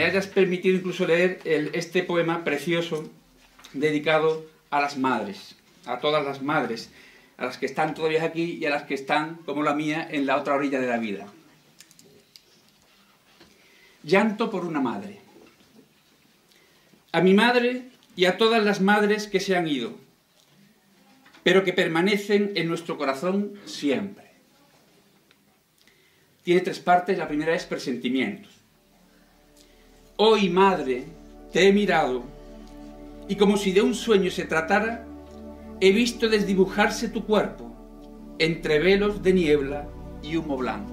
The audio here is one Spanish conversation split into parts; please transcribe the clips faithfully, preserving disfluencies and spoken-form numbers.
me hayas permitido incluso leer el, este poema precioso dedicado a las madres, a todas las madres, a las que están todavía aquí y a las que están, como la mía, en la otra orilla de la vida. Llanto por una madre. A mi madre y a todas las madres que se han ido, pero que permanecen en nuestro corazón siempre. Tiene tres partes. La primera es presentimientos. Hoy, madre, te he mirado y como si de un sueño se tratara, he visto desdibujarse tu cuerpo entre velos de niebla y humo blanco.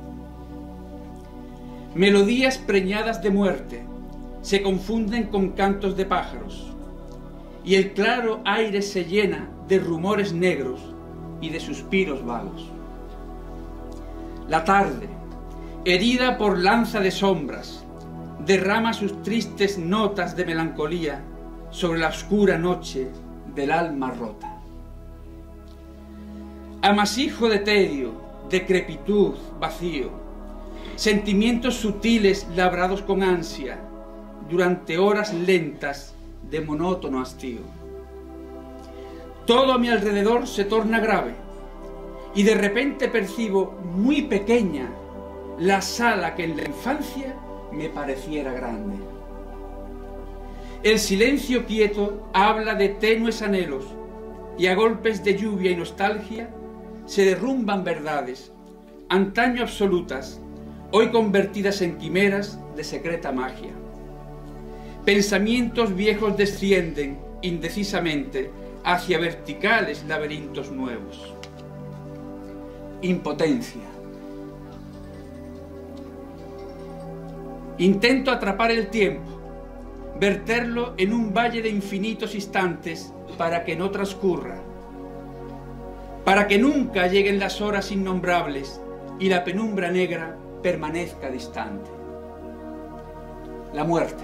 Melodías preñadas de muerte se confunden con cantos de pájaros y el claro aire se llena de rumores negros y de suspiros vagos. La tarde, herida por lanza de sombras, derrama sus tristes notas de melancolía sobre la oscura noche del alma rota. Amasijo de tedio, decrepitud, vacío, sentimientos sutiles labrados con ansia durante horas lentas de monótono hastío. Todo a mi alrededor se torna grave y de repente percibo muy pequeña la sala que en la infancia me pareciera grande. El silencio quieto habla de tenues anhelos y a golpes de lluvia y nostalgia se derrumban verdades, antaño absolutas, hoy convertidas en quimeras de secreta magia. Pensamientos viejos descienden indecisamente hacia verticales laberintos nuevos. Impotencia. Intento atrapar el tiempo, verterlo en un valle de infinitos instantes para que no transcurra, para que nunca lleguen las horas innombrables y la penumbra negra permanezca distante. La muerte.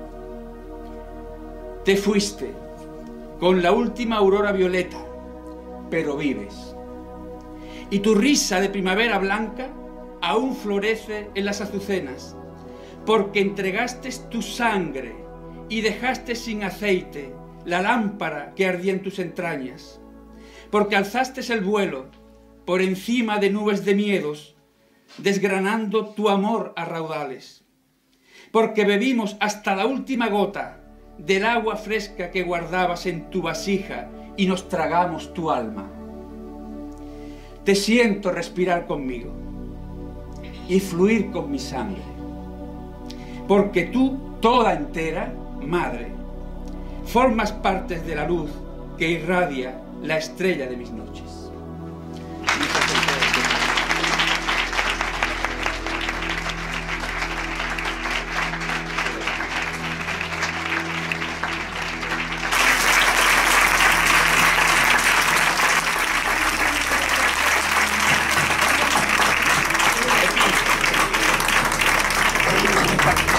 Te fuiste con la última aurora violeta, pero vives. Y tu risa de primavera blanca aún florece en las azucenas, porque entregaste tu sangre y dejaste sin aceite la lámpara que ardía en tus entrañas, porque alzaste el vuelo por encima de nubes de miedos, desgranando tu amor a raudales, porque bebimos hasta la última gota del agua fresca que guardabas en tu vasija y nos tragamos tu alma. Te siento respirar conmigo y fluir con mi sangre, porque tú, toda entera, madre, formas parte de la luz que irradia la estrella de mis noches. Thank you.